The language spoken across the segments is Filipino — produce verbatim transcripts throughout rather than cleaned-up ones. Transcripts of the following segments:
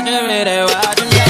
watch every day, watching me.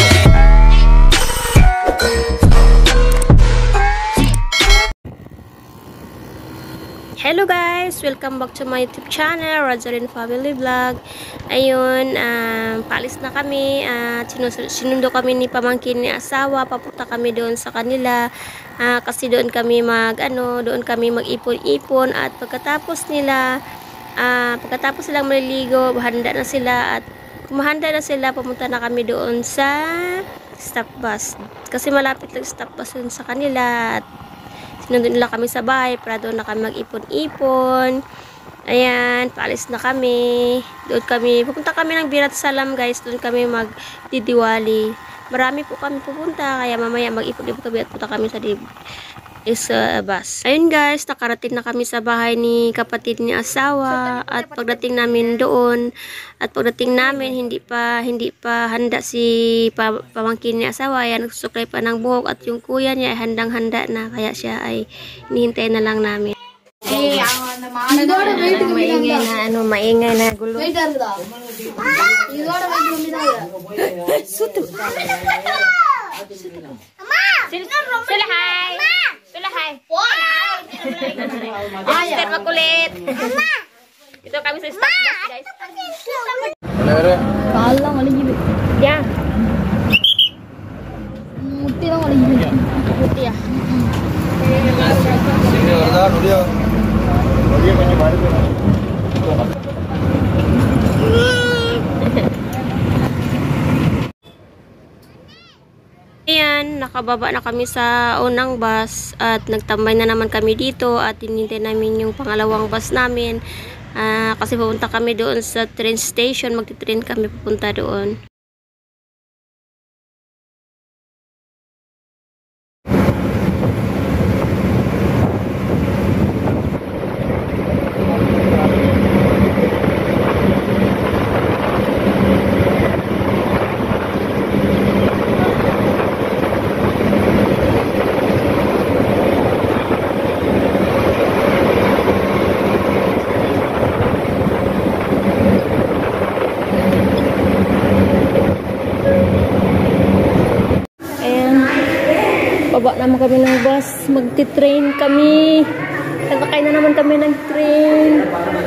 Hello guys! Welcome back to my YouTube channel, Rosaline Family Vlog. Ayun, um, paalis na kami at uh, sinundo kami ni pamangkin ni asawa. Papunta kami doon sa kanila uh, kasi doon kami mag ano, doon kami mag-ipon-ipon at pagkatapos nila uh, pagkatapos silang maliligo, handa na sila at kumahanda na sila, pumunta na kami doon sa stop bus kasi malapit lang stop bus doon sa kanila at sinundin nila kami sa bahay para doon na kami mag-ipon-ipon. Ayan, paalis na kami. Doon kami, pupunta kami ng Birat Salam guys. Doon kami magdidiwali. Marami po kami pupunta, kaya mamaya mag-ipon-ipon kami at punta kami sa is uh, bus. Ayun guys, nakarating na kami sa bahay ni kapatid ni asawa at pagdating namin doon at pagdating namin hindi pa hindi pa handa si pa, pamangkin ni asawa, yan nagsusuklay pa ng buhok at yung kuya niya ay handang-handa na kaya siya ay hinihintay na lang namin. Eh, ang maingay na ano, maingay na gulo. Suto. Sila hai. Sila hai. Mister makulit. Ito kami sa stop guys. Kalang wala gibi. Ya. Muti lang wala gibi. Muti ya. Sini order dia. Dia banyak baru. Ayan, nakababa na kami sa unang bus at nagtambay na naman kami dito at hinintay namin yung pangalawang bus namin uh, kasi pupunta kami doon sa train station, magti-train kami pupunta doon. Baba naman kami ng bus, magti-train kami. Sasakay na naman kami ng train.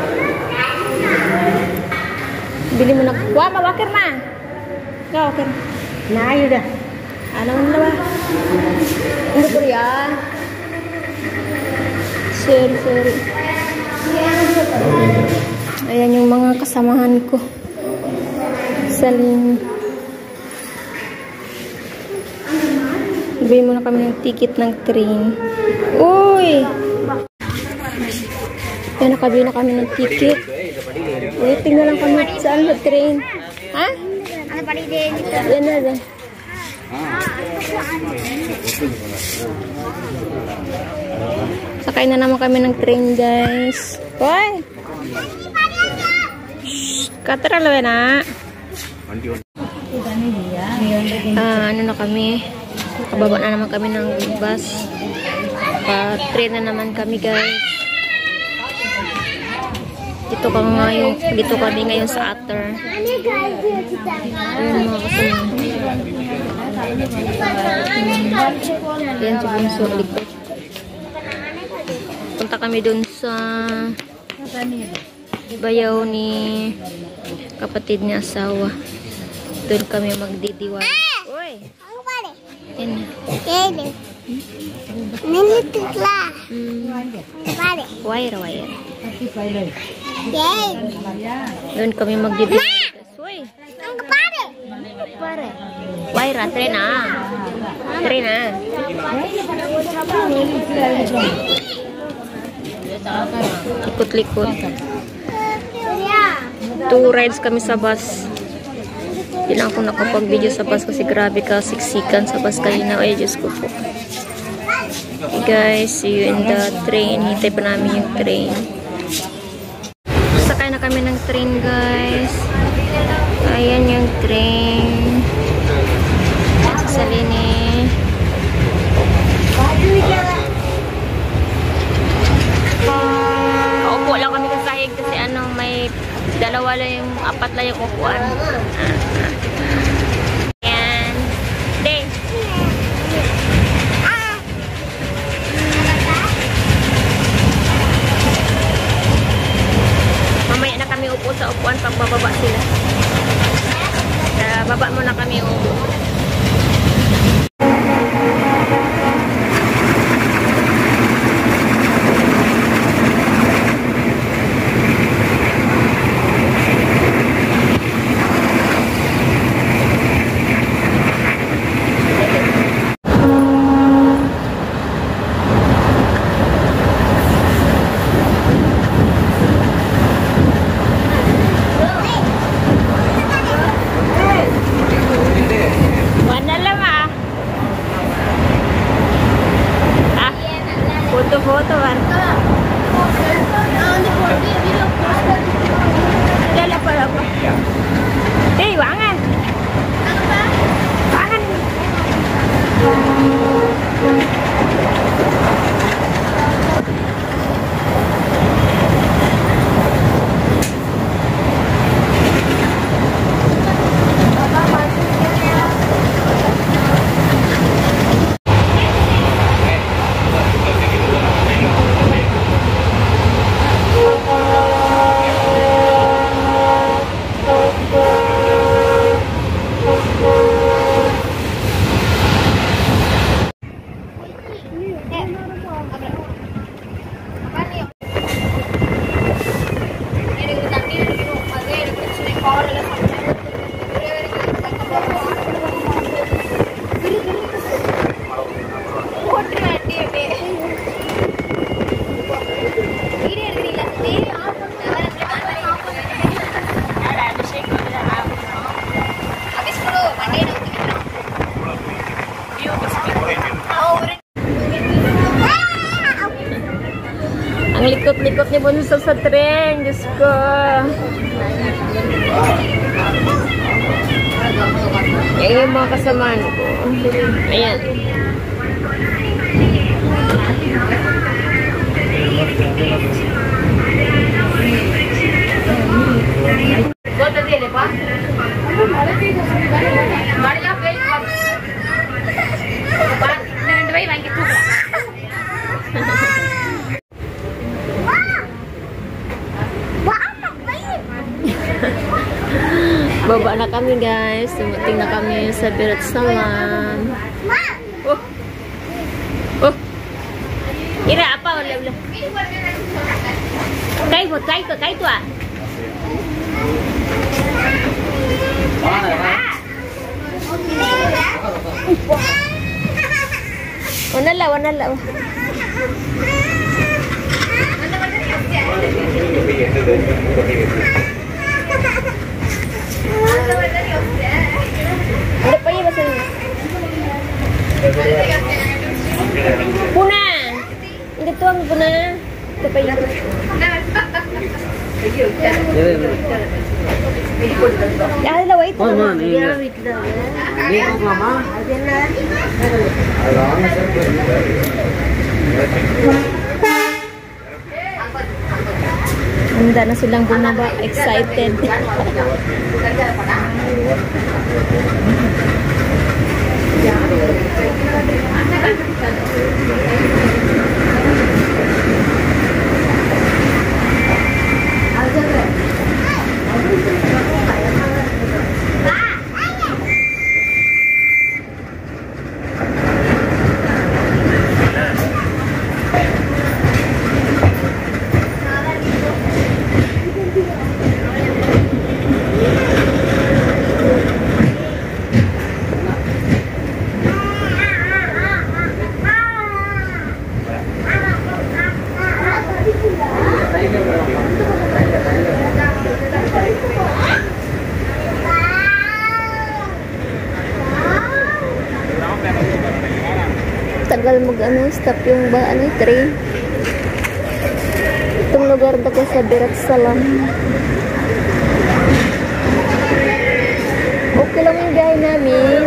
Bili mo na. Wah, mawakir ma. Mawakir. Na, yun dah. Ano na ba? Hindi ko riyan. Sorry, sorry. Ayan yung mga kasamahan ko. Saling. Ibigay muna kami ng ticket ng train. Uy! Yan, nakabili na kami ng ticket. Waiting na lang kami saan sa train. Ha? Ano pa rin din? Yan na rin. Sakay na naman kami ng train, guys. Uy! Shhh! Katara na. Ah, ano na kami? Kababa na naman kami ng bus. Pa-train na naman kami guys. Dito ka ngayon, dito kami ngayon sa Atter. Ayun mga kasama. Ayan si Bunso likod. Punta kami dun sa bayaw ni kapatid ni asawa. Doon kami magdidiwan. Uy! Yan. Yan. Nanitikla. Pare. Wire, wire. Yan. Doon kami magdidiwan. Uy! Ang pare. Pare. Wire, tren na. Tren na. Likot-likot. Two rides kami sa bus. Hindi lang ako nakapag-video sa bus kasi grabe ka siksikan sa bus kanina. Ay, Diyos ko po. Okay guys, see you in the train. Hintay pa namin yung train. Sakay na kami ng train guys. Ayan yung train. Sa Salini. Kaupo lang kami sa sahig kasi ano, may dalawa lang yung, apat lang yung upuan. nagbababa sila. Uh, baba muna kami. Oh. Foto-foto kan. Dala pa ako. Eh, wangan. Wangan. Ang likot-likot ni Bunso sa tren, Diyos ko. Yan yung mga kasamaan ko. Ayan. Baba na kami guys, dumating na kami sa Birat Salam. Oh, oh, ira apa wala wala. Kay mo, kay ko, kay to ah. Wanala, wanala. Ada pa iba sa'yo. Puna! Hindi to ang puna. Ito pa iba. Ya, la wait. Oh, man. Ya, wait lang. Hindi ko, mama. Ayan na. Handa na silang bumaba. Excited. Tagal mag ano, stop yung ba ano, train. Itong lugar na ko sa Birat Salam. Okay lang yung biyahe namin.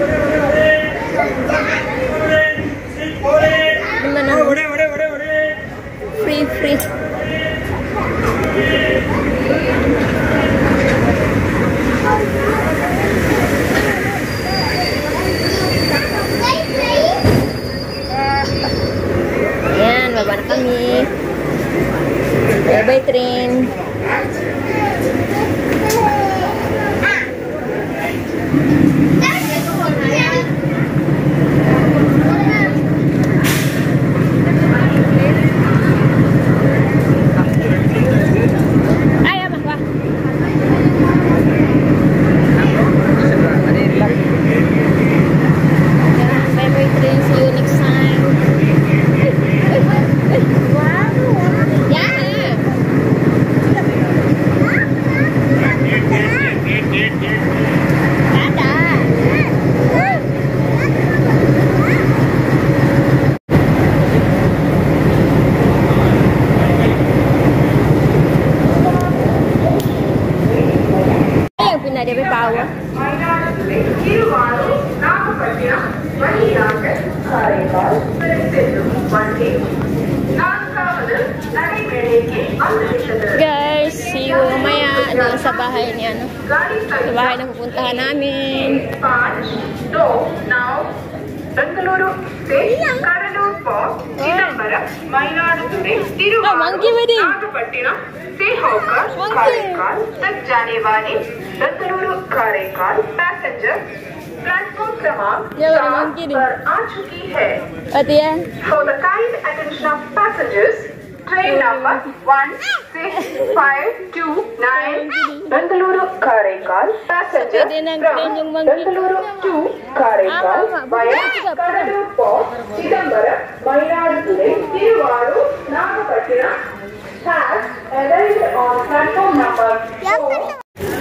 Naman na. Free, free. Ayan, baba na kami. Bye-bye train. Yung pinadiri power. Guys, see you mamaya doon sa bahay ni ano. Sa bahay na pupuntahan namin. Bengaluru से Cuddalore Fort, Chidambaram, Mayiladuthurai, Thiruvarur, Nagapattinam से होकर Karaikal तक जाने वाले Bengaluru Karaikal passenger platform क्रमांक चार पर आ चुकी है। For the kind attention of passengers, train number one six five two nine Bengaluru Karaikal passenger from Bengaluru to Karaikal via Cuddalore Fort, Chidambaram, Mayiladuthurai, Thiruvarur, Nagapattinam has arrived on platform number four.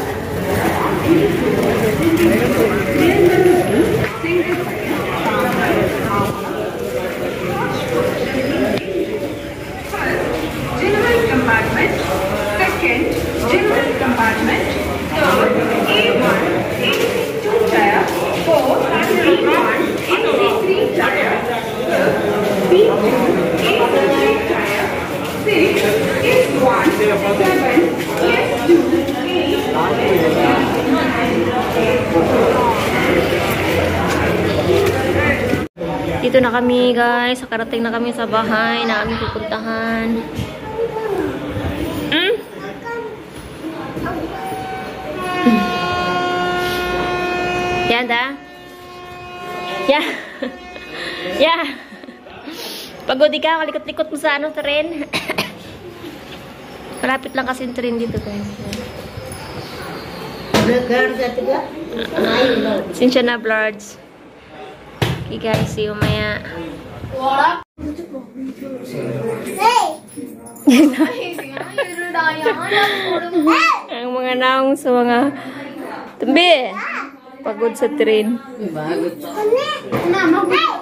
General compartment, second general compartment, third A one, A two tier, fourth B one, A three tier, fifth B two, A three tier, sixth S one, seven S two, Dito na kami guys, nakarating na kami sa bahay na aming pupuntahan. Mm? Yan da? Yeah. Yeah. Pagod ka, kalikot-likot mo sa ano, tren. Malapit lang kasi yung tren dito guys. Sinsya na blurds. Okay guys, see you maya. Ang mga naong sa mga tambi. Pagod sa train. Hey!